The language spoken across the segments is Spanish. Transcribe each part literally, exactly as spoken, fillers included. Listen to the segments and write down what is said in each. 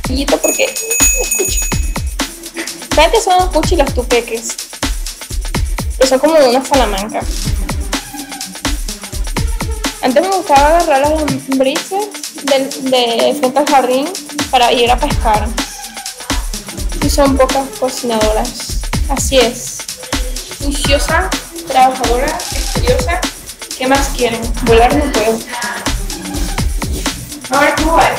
poquito porque escucha. Fíjate, son los puchi y los tupeques, que son como una salamanca. Antes me gustaba agarrar las lombrices de, de frente al jardín para ir a pescar. Y son pocas cocinadoras. Así es. Juiciosa, trabajadora, estudiosa. ¿Qué más quieren? Volar no puedo. A ver cómo va.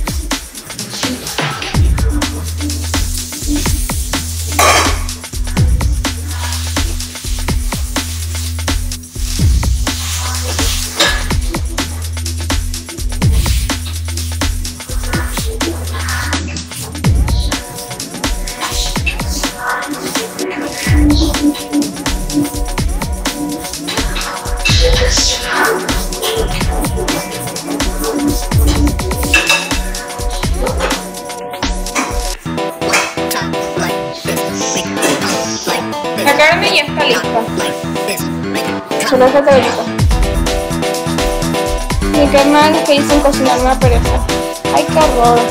La carne ya está lista. Solo es favorito. Mi carnal es que dicen cocinar una pereza. Ay, qué horror.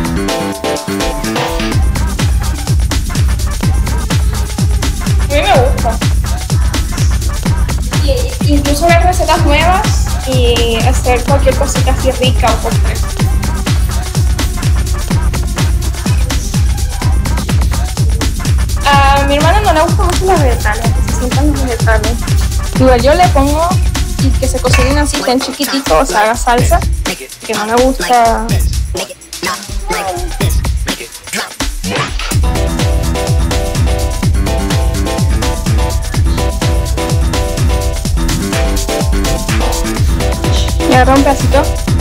A mí me gusta. Y, incluso ver recetas nuevas y hacer cualquier cosita así rica o postre. A mi hermana no le gustan mucho los vegetales, que se sientan los vegetales. Igual yo le pongo y que se cocinen así tan chiquititos, o sea, haga salsa, que no me gusta. Y agarra un pedacito.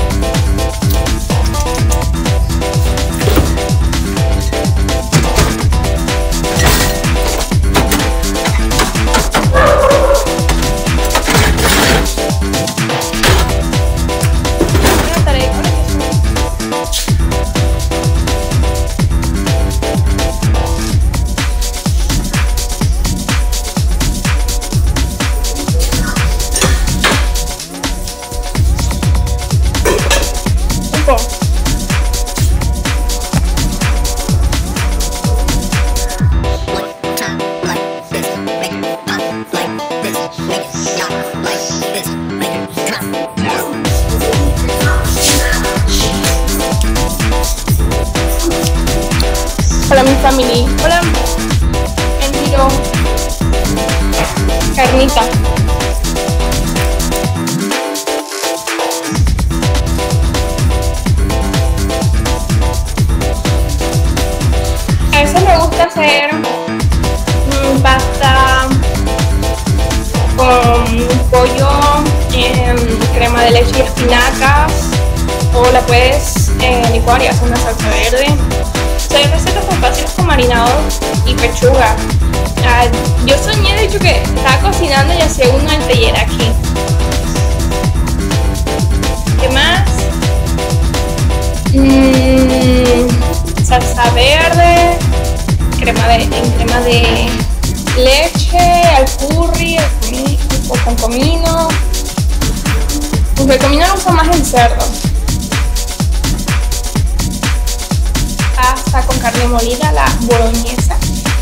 Hola mi family, hola, mentiro, carnita. A veces me gusta hacer mmm, pasta con pollo, eh, crema de leche y espinacas, o la puedes eh, licuar y hacer una salsa verde. Hay recetas tan fáciles con marinado y pechuga. Ah, yo soñé de hecho que estaba cocinando y hacía una altellera aquí. ¿Qué más? Mm, salsa verde, crema de, en crema de leche, al curry, al comi, o con comino. Pues el comino lo uso más en cerdo. Pasta con carne molida, la boloñesa,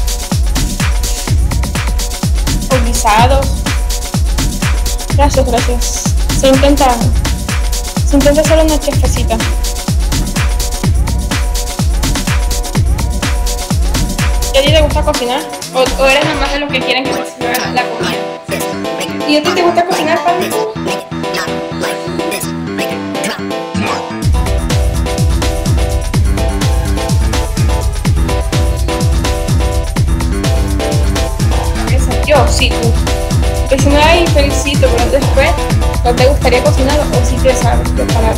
o guisados. Gracias, gracias. Se intenta, se intenta hacer una chefecita. ¿Y a ti te gusta cocinar? ¿O, o eres nada más de los que quieren que cocine la comida? ¿Y a ti te gusta cocinar, Pablo? Yo, sí, tú. Que si no hay, felicito, pero después, ¿no te gustaría cocinar o si te sabes preparar?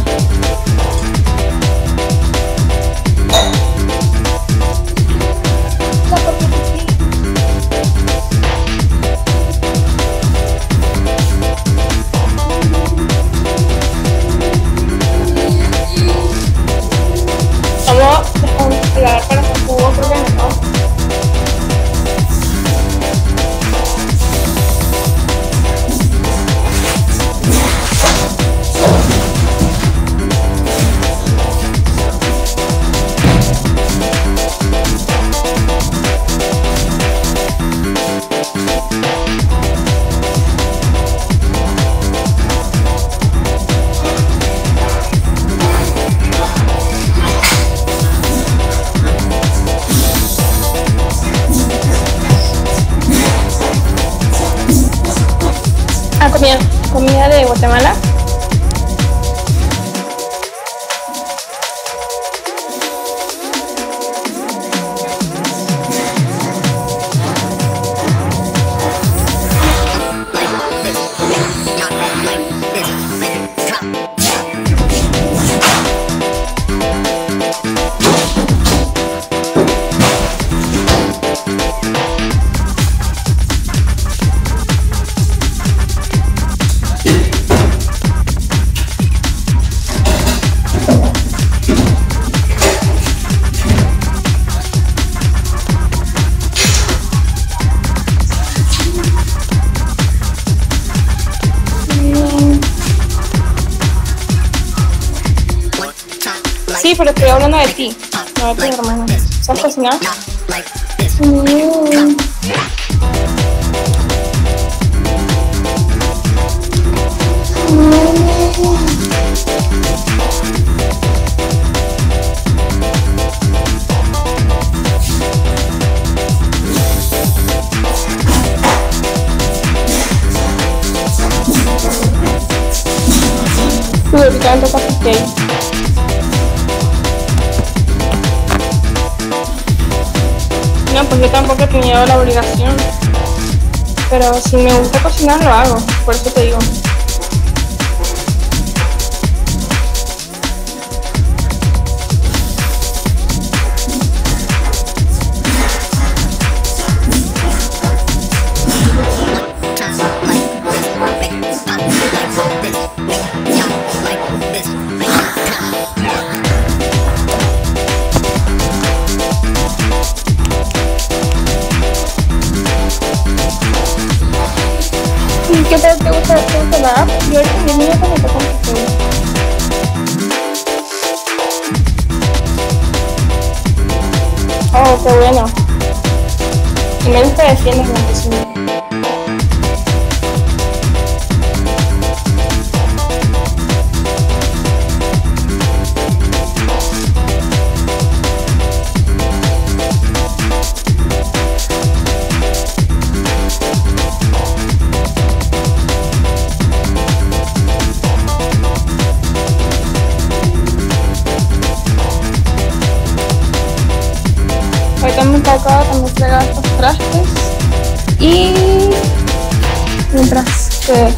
Vamos a descongelar para hacer jugo porque no. Sí, pero estoy hablando de ti, no de tus hermanos. ¿Sabes cocinar? Mm. Uy, ahorita me toca piqué. No, pues yo tampoco he tenido la obligación, pero si me gusta cocinar lo hago, por eso te digo. ¿Qué tal te gusta hacer nada? Yo ahorita diez minutos me toco un poquito. Oh, qué bueno. Y menos te defiendes en la cocina. Ahorita me toca también fregar estos trastes y mientras que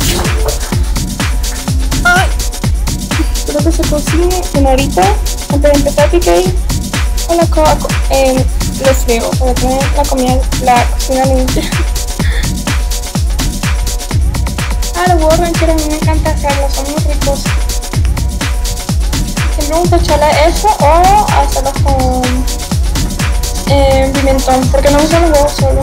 ay, espero que se cocine una horita antes de empezar P K con la co eh, lo friego para tener la comida, la cocina limpia. Ah, los huevos rancheros a mí me encanta hacerlos, son muy ricos. Siempre me gusta echarle eso o hacerlos con Eh, pimentón, porque no usan los huevos solo.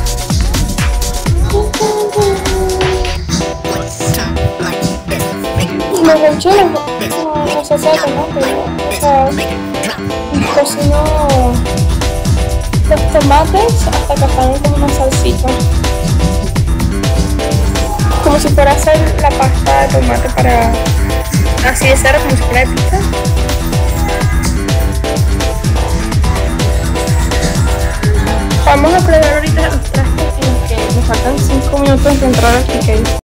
Los rancheros no, no se secan, ¿no? Pero, o sea, cocino los tomates hasta que salen como una salsita. Como si fuera a hacer la pasta de tomate para así de cero, como si fuera de pizza. Vamos a probar ahorita los trastes en que me faltan cinco minutos de entrar al P K.